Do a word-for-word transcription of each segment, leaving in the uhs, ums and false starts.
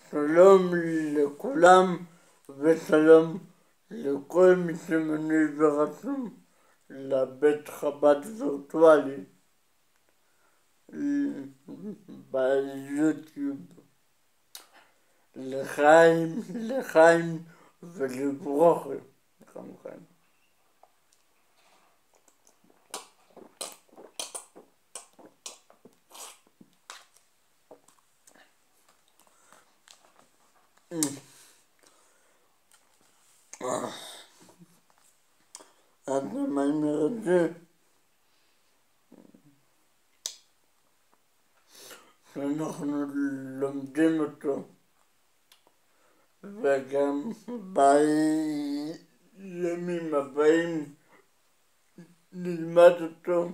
שלום לכולם ושלום לכל מי שמנוי ורשום לבית חב"ד וירטואלי ביוטיוב. לחיים, לחיים ולברוכי. לחיים חיים. אז המאמר הזה שאנחנו לומדים אותו וגם בימים הבאים נלמד אותו,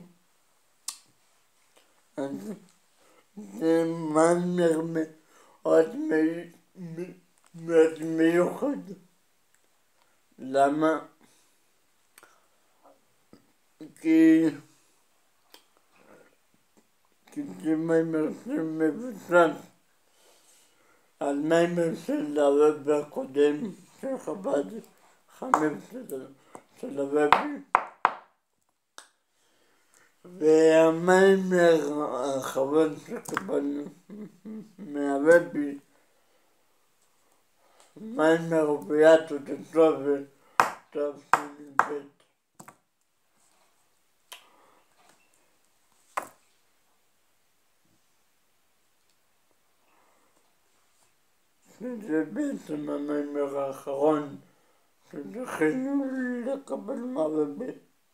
אז זה מאמר מאוד מאוד מיוחד. למה? כי כי זה מאמר שמבוסס על מאמר של הרבי הקודם של חב"ד, חמש של הרבי, והמאמר האחרון שקיבלנו מהרבי, מאמר ביאטו דסובה תש"ב. שזה בעצם המאמר האחרון שזכינו לקבל מהרבי.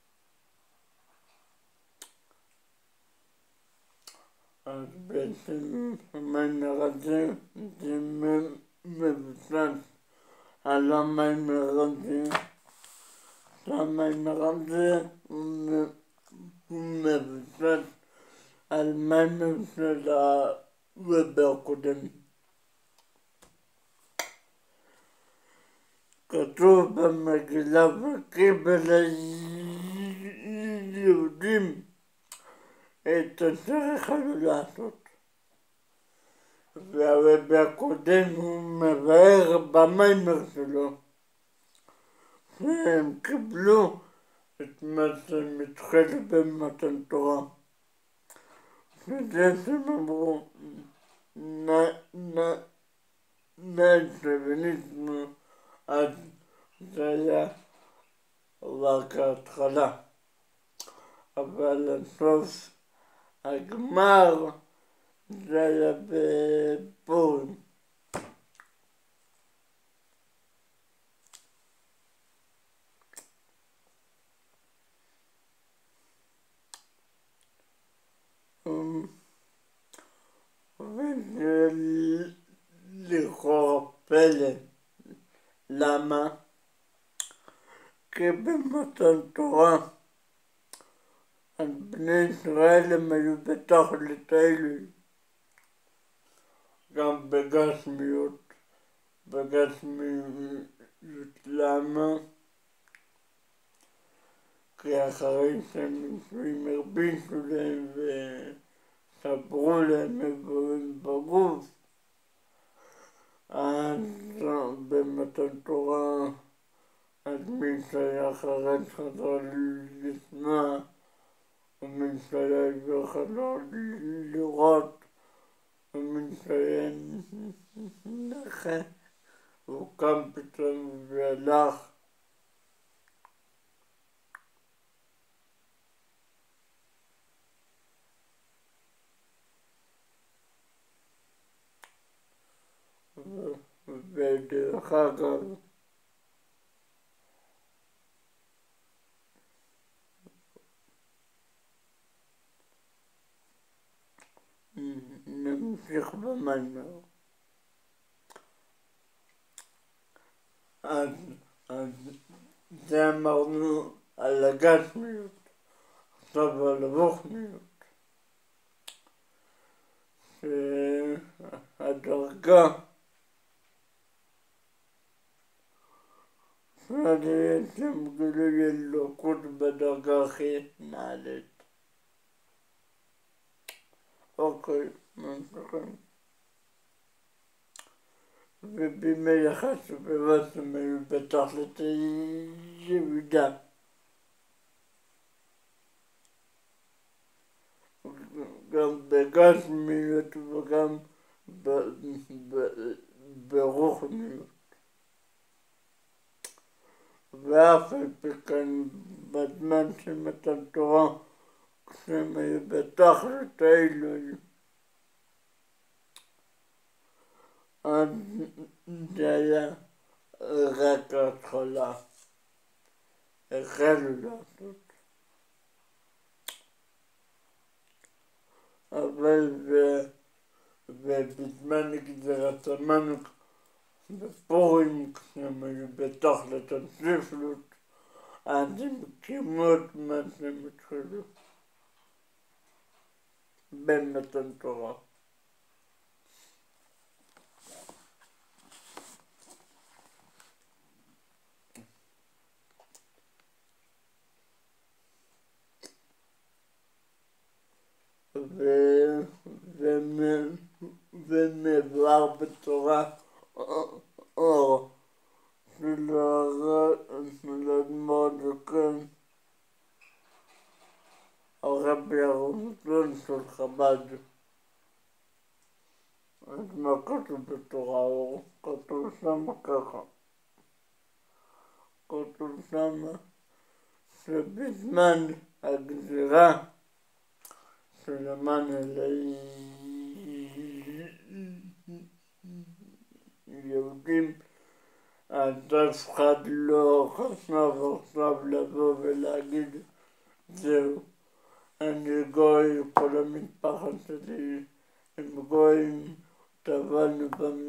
אז בעצם המאמר הזה זה מבוסס על המאמר הזה, שהמאמר הזה הוא מבוסס על מאמר של הרבי הקודם. כתוב במגילה וקיבל היהודים את אשר יכלו לעשות, והרבי הקודם הוא מבאר במאמר שלו שהם קיבלו את מה שהם התחילו במתן תורה, שזה שהם אמרו נעשה ונשמע, אז זה היה רק ההתחלה, אבל הסוף הגמר זה היה בפורים. וזה לכאורה פלא. למה? כי במתן תורה אז בני ישראל הם היו בתכלית העילוי, גם בגשמיות, בגשמיות. למה? כי אחרי שהם נישואים הרביצו להם וסברו להם איברים בגוף, אז במתן תורה אז מי שהיה חרד חזר לשמוע, ומי שהיה עיוור חזר לראות, ומי שהיה נכה הוא קם פתאום והלך. ודרך אגב, נמשיך במאמר. אז, אז זה אמרנו על הגשמיות, עכשיו על הרוחניות, שהדרגה בעצם גילוי אלוקות בדרגה הכי נעלית. אוקיי, ממשיכים. ובימי החשובות הם היו בתכלית הירידה. גם בגשמיות וגם ברוחניות. ואף על פי כן בזמן של מתן תורה, כשהם היו בתכלית האלוהי, אז זה היה רק ההתחלה. החלו לעשות. אבל ובזמן גזירת המן בפורים, כשהם היו בתכלית הספרות, אז הם כמעט מה שהם התחילו במתן תורה. ומבואר בתורה אור של האדמו"ר הזקן, הרבי הראשון של חב"ד. אז מה כתוב בתורה אור? כתוב שם ככה, כתוב שם שבזמן הגזירה של המן על היהודים, אז אף אחד לא חשב עכשיו לבוא ולהגיד זהו, אני גוי, כל המשפחה שלי הם גויים, טבענו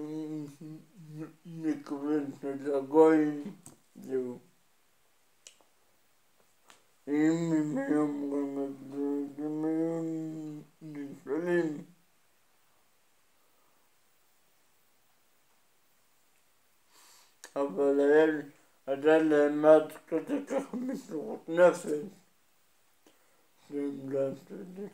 במקווים של הגויים, זהו. אם הם היו אומרים את זה, הם היו נשאלים. אבל היה להם עד כדי כך מסירות נפש, שהם לא עשו את זה.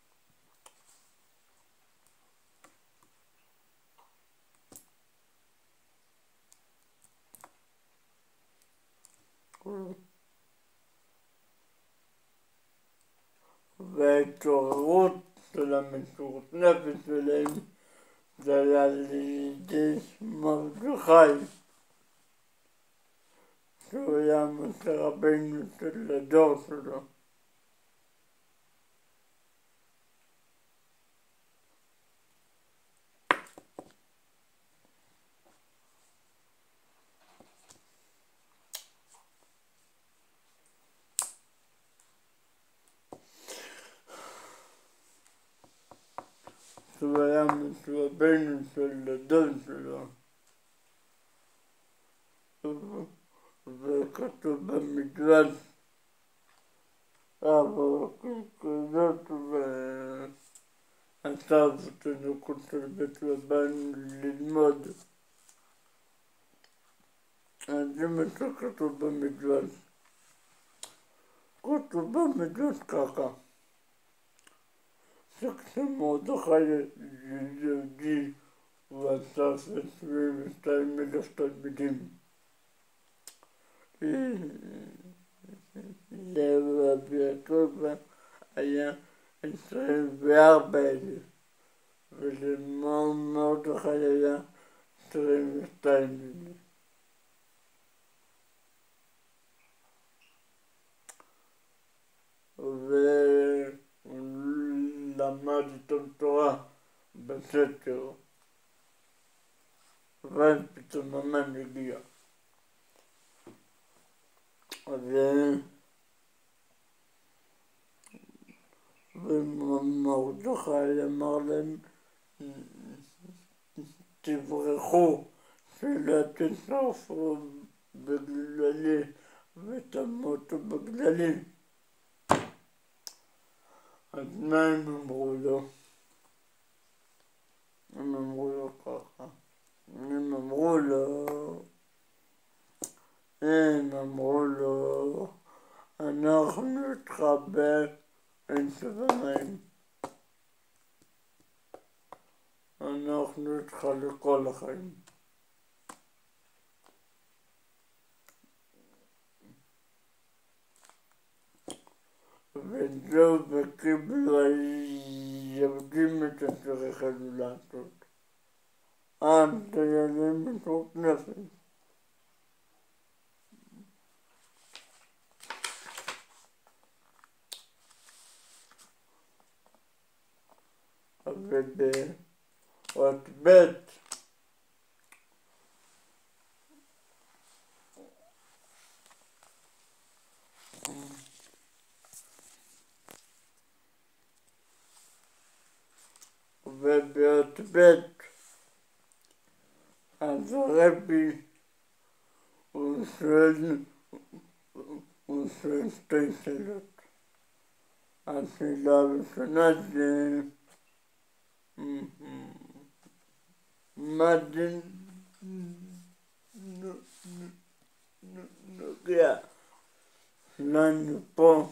וההתעוררות של המסירות נפש שלהם זה היה לידי מרדכי, שהוא היה משה רבינו של הדור שלו. שהוא היה משה רבינו של הדור שלו. וכתוב במדרש, אבל כזאת ועשה אותנו כותב בית רבן ללמוד. אז זה מה שכתוב במדרש. כתוב במדרש ככה, שכשמרדכי יהודי הוא אסף עשרים ושתיים אלף תלמידים. לרבי יעקב היה עשרים וארבע אלף, ולמרדכי היה עשרים ושתיים אלף. ולמד איתם תורה בסתר, ואז פתאום המן הגיע. ומרדכי אמר להם, תברחו שלא תשרפו בגללי ותמותו בגללי. אז מה הם אמרו לו? הם אמרו לו ככה, הם אמרו לו, הם אמרו לו, אנחנו איתך באין שבעים, אנחנו איתך לכל החיים. זהו וקיבלו היהודים את הצריך עלו לעשות. עד דיילים מטרות נפש. ובאות ב' ובאות ב' אז הרבי הוא שואל, הוא שואל שתי שאלות. השאלה הראשונה זה מה זה נוגע לנו פה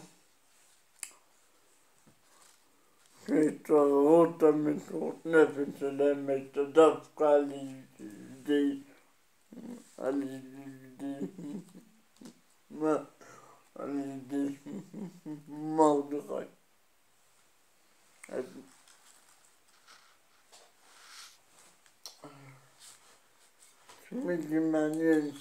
שהתעוררות המסורת נפש שלהם הייתה דווקא על ידי על ידי מה? על ידי מרדכי. תמיד זה מעניין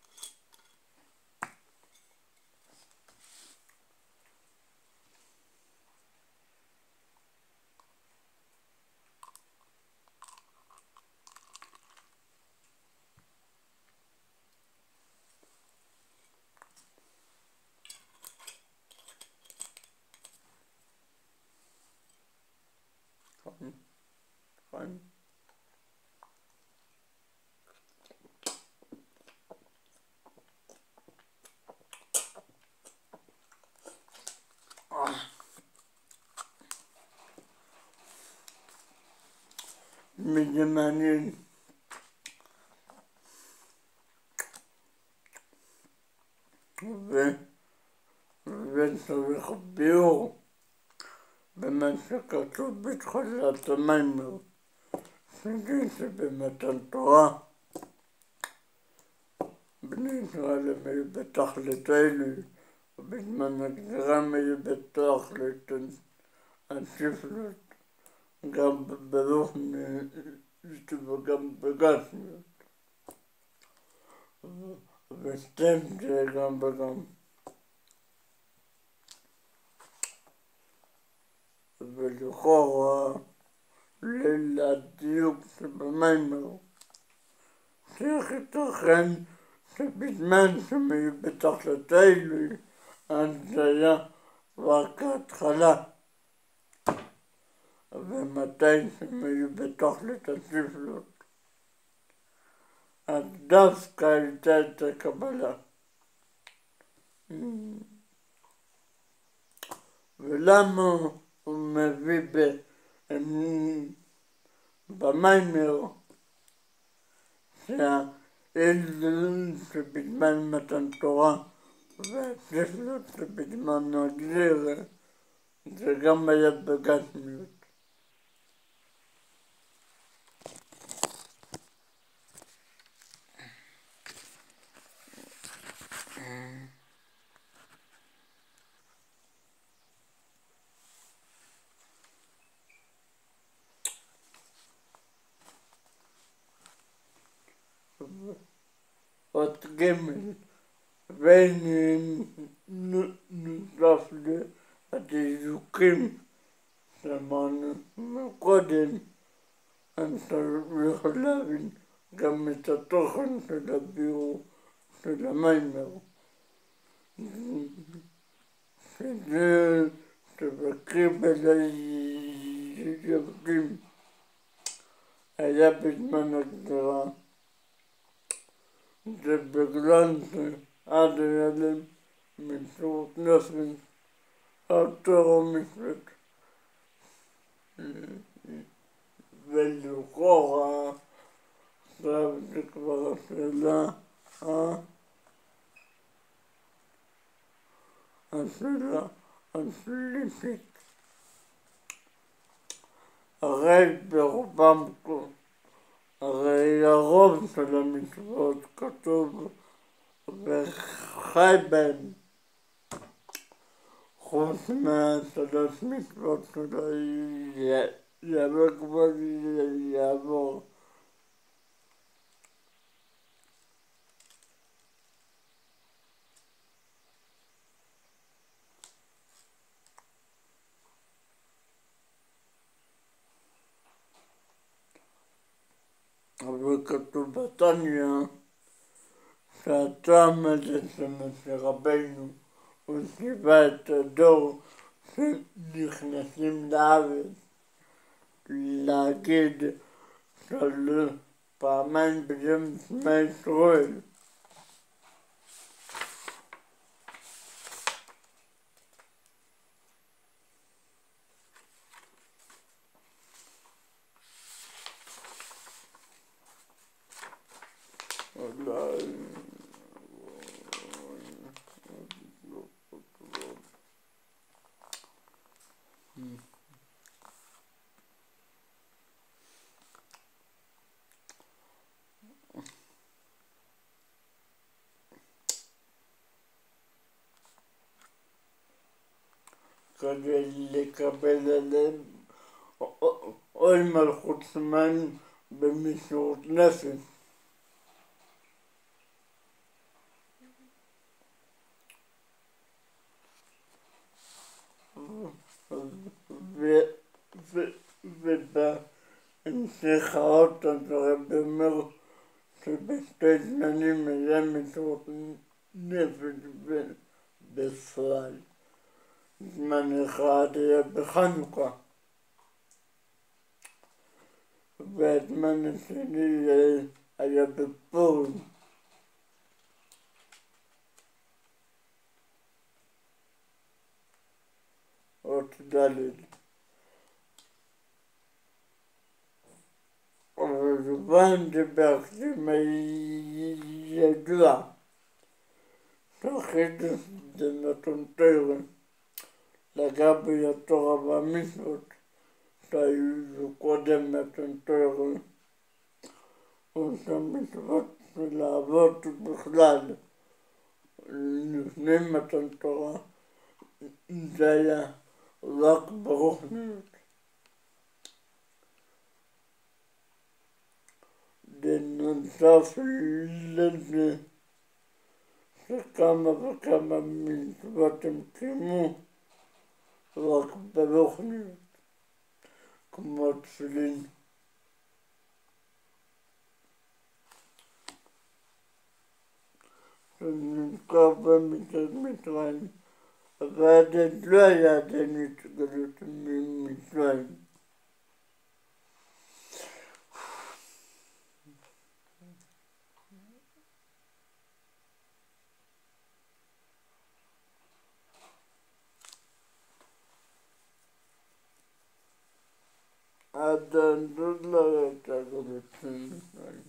נכון. וזה מעניין וצריך ביאור במה שכתוב בתחילת המיימר, שזה שבמתן תורה בני ישראל הם היו בתכלית אלוהי, ובזמן הגזירה הם היו בתכלית השפלות, גם ברוחניות וגם בגשמיות, וסתם זה גם וגם. ולכאורה ליל הדיוק שבמיימר צריך ייתכן שבזמן שהם היו בתכלית האלוהי אז זה היה רק ההתחלה, ומתי שהם היו בתכלית השפלות אז דווקא הייתה את הקבלה. ולמה הוא מביא במיימר שהאלוהים שבזמן מתן תורה והשפלות שבזמן הגזירה זה גם היה בגשמיות. עוד גמל ונוסף לדיוקים שאמרנו קודם, אתה יכול להבין גם את התוכן של הביאור של המיימר, שזה שבקריבל היהודים היה בזמן הגזירה, זה בגלל שעד היה להם מסירות נפש יותר אמיתית, ולכאורה עכשיו זה כבר השאלה השאלה השלישית. הרי ברובם הרי הרוב של המצוות כתוב וחי בהם חוץ מהשלוש מצוות שלו יעבור כבר יעבור. אבל כתוב בתניא שהטעם הזה של משה רבנו הוא ציווה את הדור שנכנסים לארץ להגיד של פעמיים בשם שמע ישראל. כדי לקבל עליהם עול מלכות שמיים במסירות נפש. ובהמשך האות הרב אומר שבשתי זמנים היה מסירות נפש בישראל. זמן אחד היה בחנוכה, והזמן השני היה בפורים. אות ד'. אבל זמן שבאקדים ידוע שהחידוש זה מתן תורה לגבי התורה והמצוות שהיו קודם מתן תורה, ושהמצוות של האבות בכלל לפני מתן תורה זה היה רק ברוחניות. בנוסף לזה שכמה וכמה מצוות הם קיימו רק ברוחניות, כמו תפילין. שנזכר ביציאת מצרים, אבל עדיין לא היה עדיין התגלות ממצרים. עדיין לא הייתה התגלות ממצרים.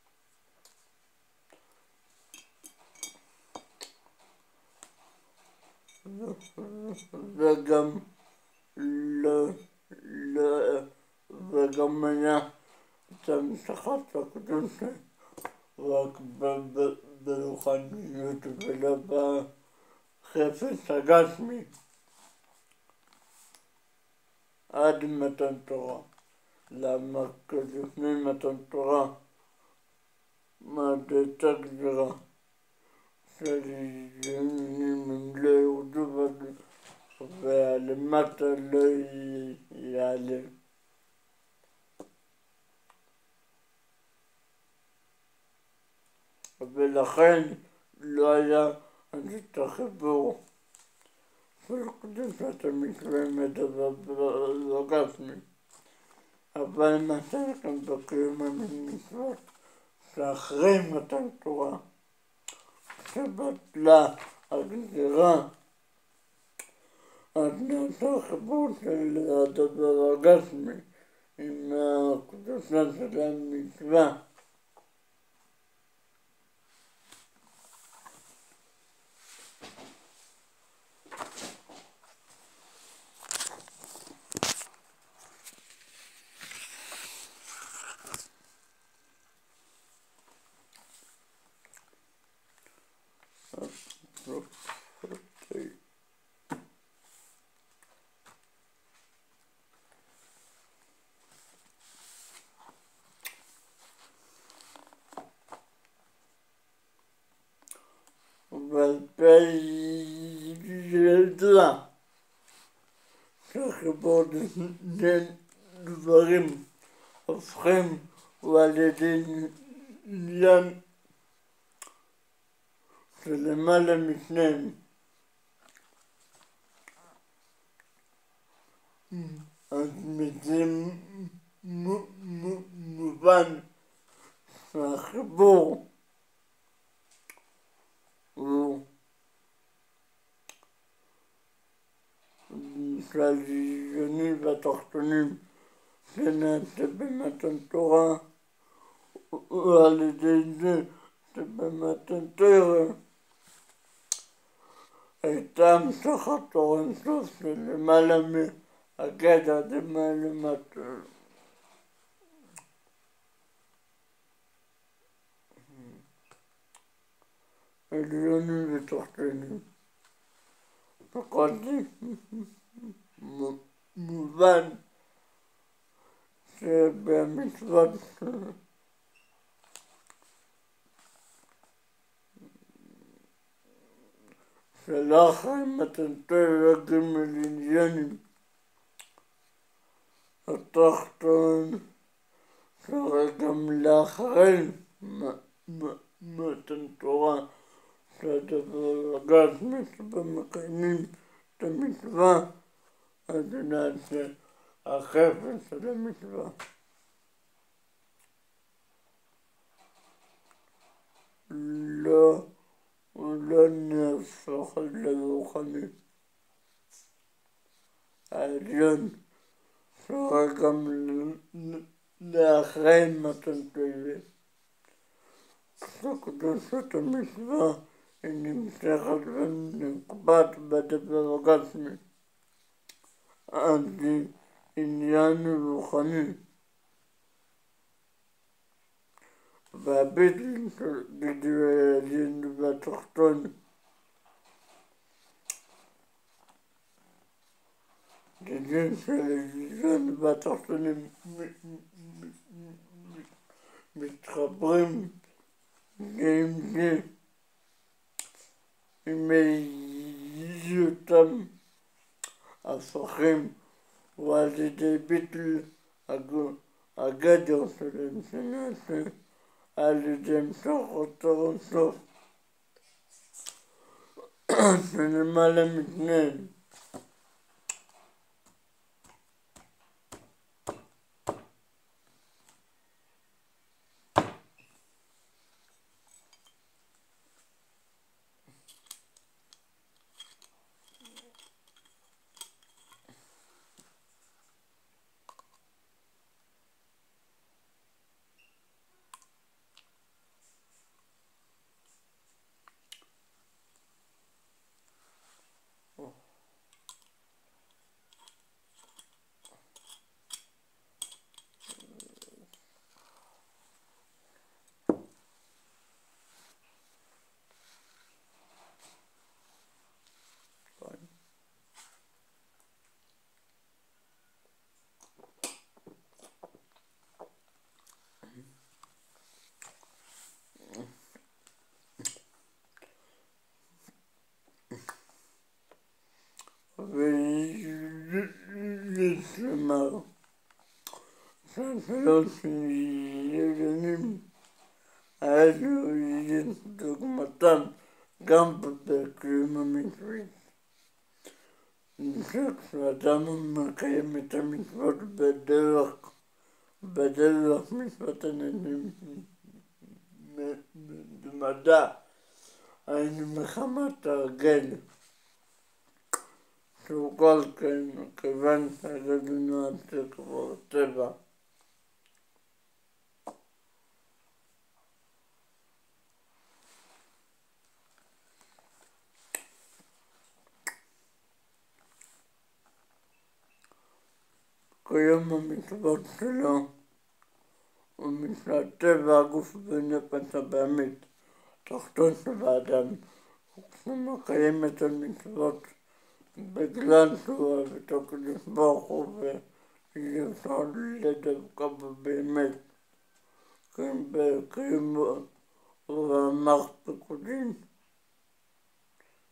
וגם לא, לא, וגם היה את המשכת הקדושה רק ברוחניות ולא בחפץ הגשמי עד מתן תורה. למה? כי לפני מתן תורה מה הייתה גזירה שהזמנים הם לא ירדו והלמטה לא יעלה. ולכן לא היה את החיבור של קדושת המצרים הדבר בגשמי. אבל מה שאנחנו בקיום המצוות שאחרי מתן תורה שבטלה הגזירה, אז נעשה חיבור של הדבר הגשמי עם הקדושה של המצווה. והילדה שחיבור בין דברים הופכים ועל ידי עניין שלמעלה משניהם. אז מזה מובן שהחיבור הוא שהעליונים והתחתונים שנעשה במתן תורה ועל ידי זה שבמתן תורה הייתה המשכת תורה אינסוף שלמעלה מהגדע למעלה למטה. עליונים ותחתונים. בכל זה מובן שבמצוות שלאחר מתן תורה ג' עניינים התחתון צריך גם לאחרי מתן תורה שהדבר הגעת מצווה מקיימים את המצווה, אז נעשה החפץ של המצווה. לא, הוא לא נהפך לרוחני. העליון צריך גם לאחרי מתן תורה. כשקדושת המצווה היא נמשכת ונקבעת בדבר הגשמי, אז היא עניין רוחני. והביטול של גידול העליון והתחתון גידול של העליון והתחתונים מתחברים עם זה עם היותם הפכים ועל ידי ביטול הגדר שלהם שנעשה על ידי המשך אותו אינסוף שלמעלה משניהם. ולשמר שהשלוש עניינים האלו יהיו דוגמתם גם בקיום המצוות. כשאדם מקיים את המצוות בדרך בדרך מצוות הננים במדע, היינו מחמת הרגל שהוא כל כן כיוון שעלינו עד כבר טבע. כיום המצוות שלו ומצוות טבע הגוף ונפש הבהמית תחתון של האדם, וכשהוא מקיים את המצוות בגלל שהוא אוהב את הקדוש ברוך הוא ואי אפשר לדבקה בו באמת, בקיום ובמערכת פקודים,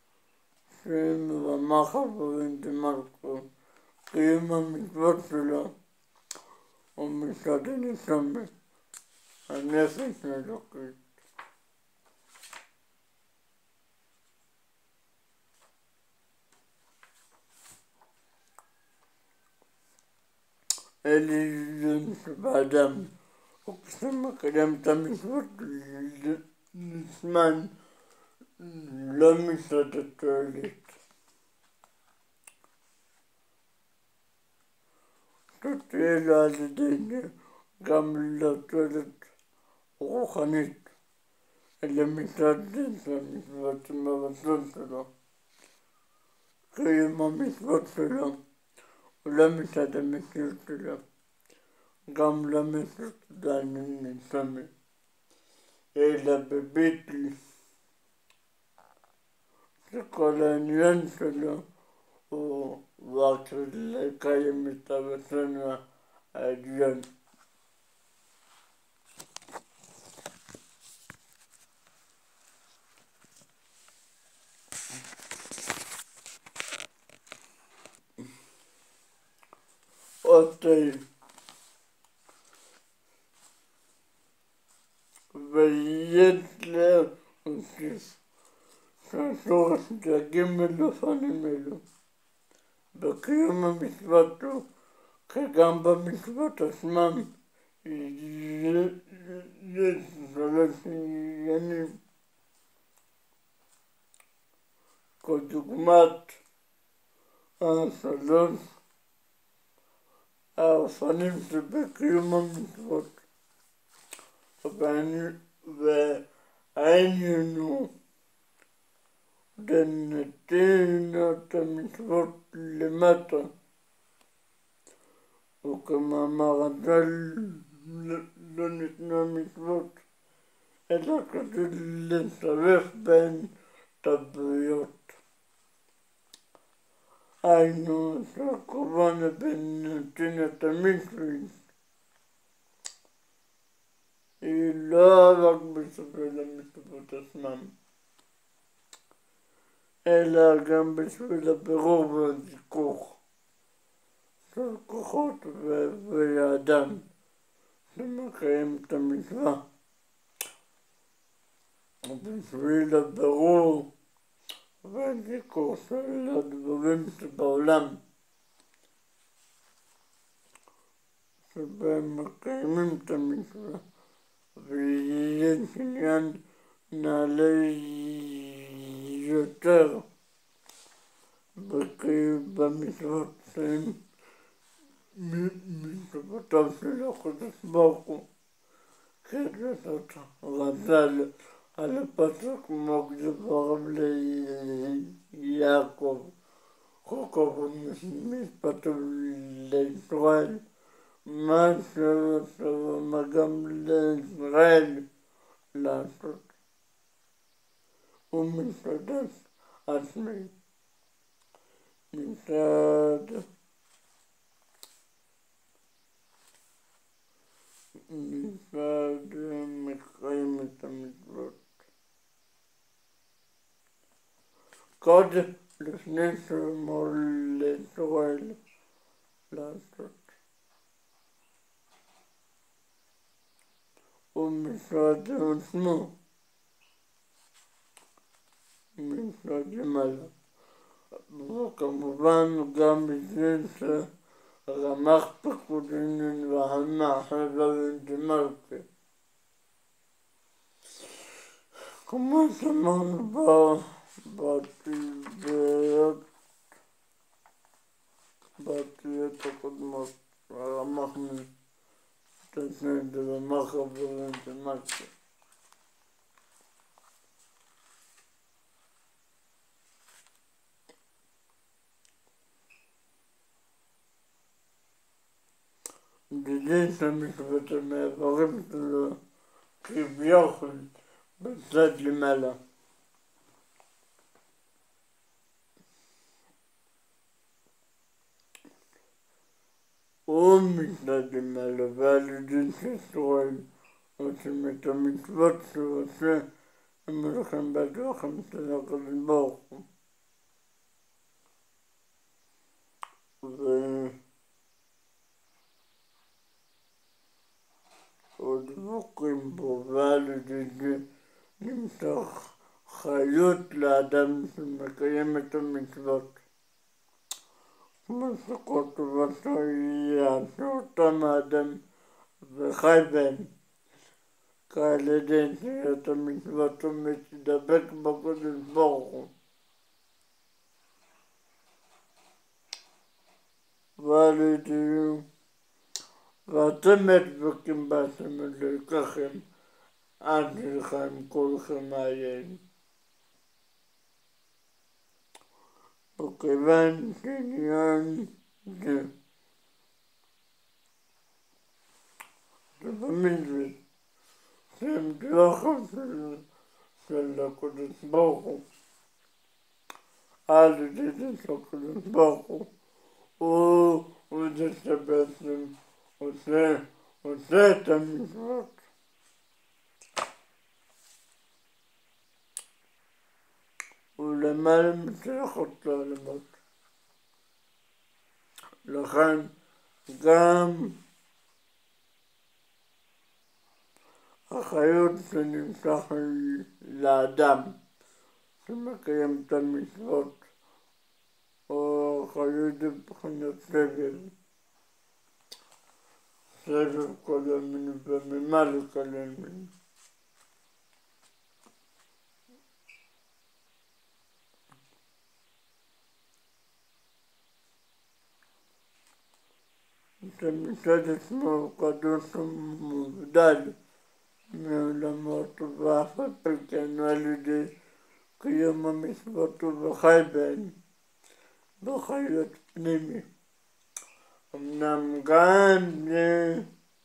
שהם רמ"ח איברים דמלכות, קיום המצוות שלו ומצד הנשמה, הנפש האלוקית. אלה עניינים שבאדם, וכשמקדם את המצוות לזמן לא מצד התועלת. שתהיה לו על ידי זה גם לתועלת רוחנית, אלא מצד זה שהמצוות עם הרצון שלו, קיום המצוות שלו, ולא מצד המציאות שלו, גם לא מצד הנשמה, אלא בביטל, שכל העניין שלו הוא רק לקיים את הרצון העליון. עוד ויש להוסיף שהצורך להגיע מלפנים אלו בקיום המצוות הוא כגם במצוות עצמם יש שלוש עניינים כדוגמת השלוש האופנים שבקיום המצוות, והעניין הוא לנתינת המצוות למטה, וכמאמר הז"ל לא ניתנו המצוות אלא כדי לצרף בהן את הבריות. היינו שהקורבן בין נתינת המצוות היא לא רק בשביל המצוות עצמם, אלא גם בשביל הבירור והזיכוך של כוחות והאדם שמקיים את המצווה, ובשביל הבירור והזיכוך של הדברים שבעולם שבהם מקיימים את המצווה, ויש עניין נעלה יותר במצוות שהן מצוותיו של הקדוש ברוך הוא, כזאת רצה על הפסוק כמו דבריו ליעקב, חוקו ומשפטו לישראל, מה שרצה ומה גם לישראל לעשות, ומצד עצמי, מצד מצד מקיים את המצוות. קודם לפני שאמור לישראל לעשות, ומצד עצמו, מצד למעלה, וכמובן גם בזה שרמ"ח פקודינו והמח איברים דמלכות, כמו שאמרנו בתביעות בתביעות הקודמות, הרמ"ח מתעצם ברמ"ח איברים דמלכות. בזה שהמצוות המעברים שלו כביכול בצד למעלה. ומצד למעלה, ועל ידי שישראל עושים את המצוות שהוא עושה, הם הולכים בדרכים של הקדוש ברוך הוא. ודבוקים בו, ועל ידי זה נמשך חיות לאדם שמקיים את המצוות. כמו שכל טובתו יעשה אותם האדם וחי בהם, כי על ידי עשיית המצוות הוא מתדבק בקדוש ברוך הוא. ועל ידי ואתם מדבקים בהשם אלוהיכם עד לכם כולכם אייל. וכיוון שעניין זה שבמצוות שהם דרכיו של, של הקדוש ברוך הוא, על ידי זה של הקדוש ברוך הוא, הוא הוא זה שבעצם עושה, עושה את המצוות. ולמעלה מצלחות לעולמות. לכן גם החיות שנמשך לאדם שמקיים את המצוות, או חיות מבחינת סבל, סבל כל המין וממה לקלל מין. שמצד עצמו הוא קדוש ומובדל מעולמות, ואף על כן על ידי קיום המצוות הוא וחי בהן בחיות פנימי. אמנם גם זה,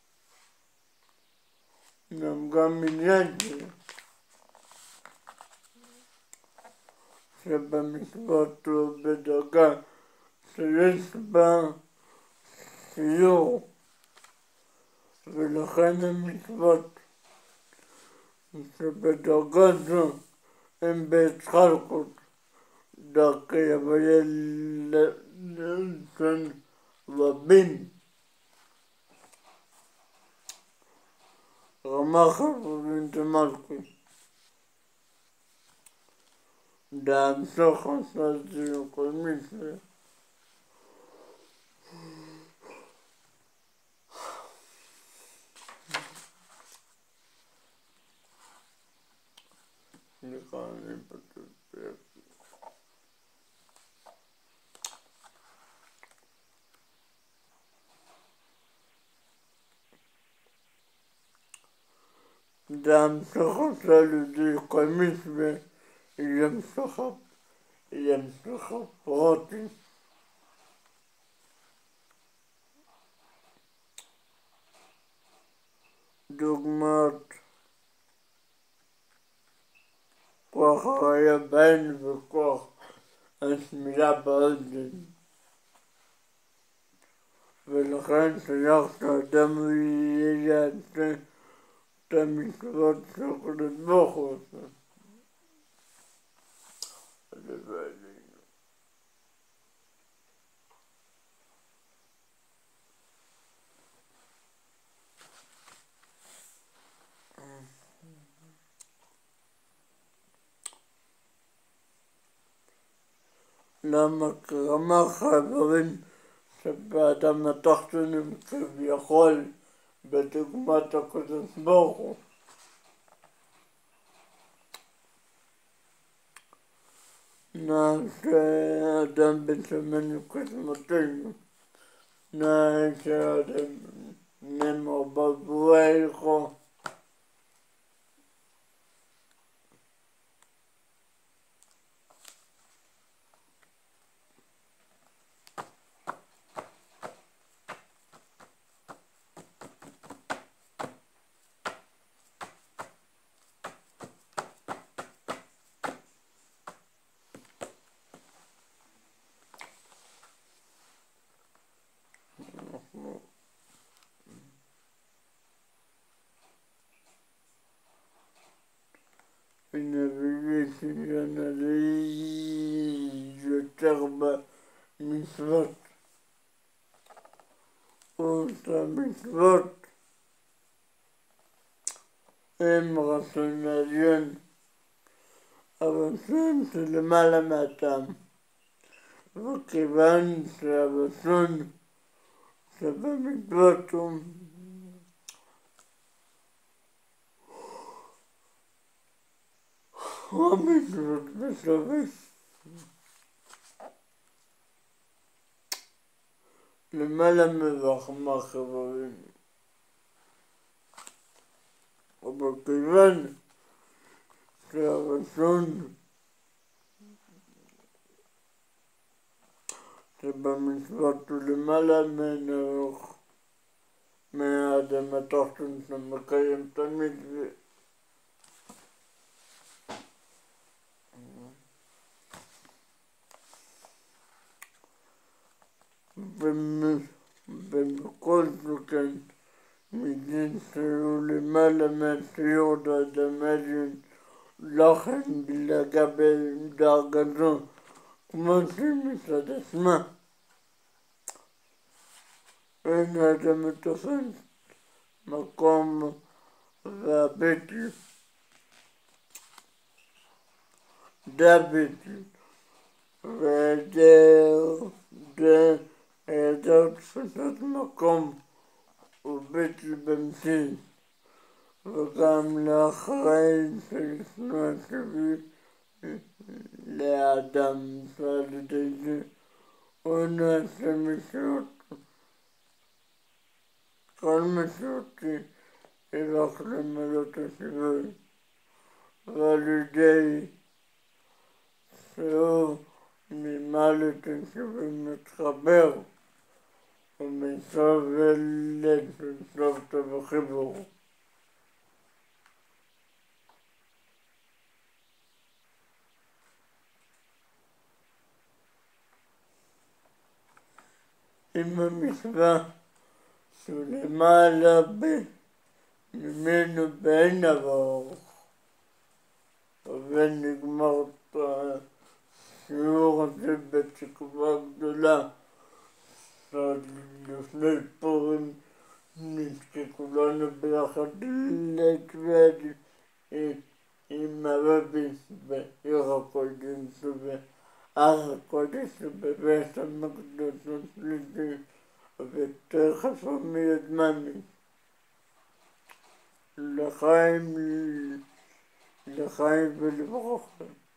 אמנם גם עניין זה שבמצוות הוא בדרגה שיש בה שיעור, ולכן המצוות שבדרגה זו הם בהתחלקות דרכי הוויה של רבים, רמ"ח אברהם דמלכי, להמשך עשה כל מצווה. סליחה, אני פשוט פייפתי. להמשך עשה לידי כל מצווה ימשך פרוטי. דוגמת כוח הראייה בעין וכוח השמיעה באוזן, ולכן שייך שאדם יעשה את המצוות שהקדוש ברוך הוא עושה. למה? כי רמ"ח האיברים שבאדם התחתונים כביכול בדוגמת הקדוש ברוך הוא, נעשה אדם בשמנו קדמותינו, נעשה אדם נאמר בבואכו, ונביא שוויון עלי יותר במצוות ואת המצוות עם רצון עליון, הרצון שלמעלה מהטעם, וכיוון שהרצון שבמצוות הוא המצוות בסופו למעלה מרחמה חברים, ובכיוון שהרצון שבמצוות הוא למעלה מהנערוך מהאדם התחתון שמקיים את המצווה. ובכל שכן מדין שהוא למעלה מהציור האדם העליון, לכן לגבי דרגתו כמו שמצד עצמה אין האדם תופס מקום והביטל דביטל והיעדר תפסת מקום וביטל במציא, וגם לאחראי שישנו הטבעי לאדם, ועל ידי זה הוא נעשה מציאות. כל מציאות היא רק למלא את הציווי, ועל ידי שהוא ממלא את הציווי מתחבר ומצב ילד וסבתא וחיבור. עם המצווה שלמעלה ממנו באין ארוך, ונגמר את השיעור הזה בתקווה גדולה שלפני פורים נזכה כולנו ביחד להצביע עם הרבי בעיר הקודש ובהר הקודש ובבית המקדש השלישי, ותכף מידמני לחיים לחיים ולברכה.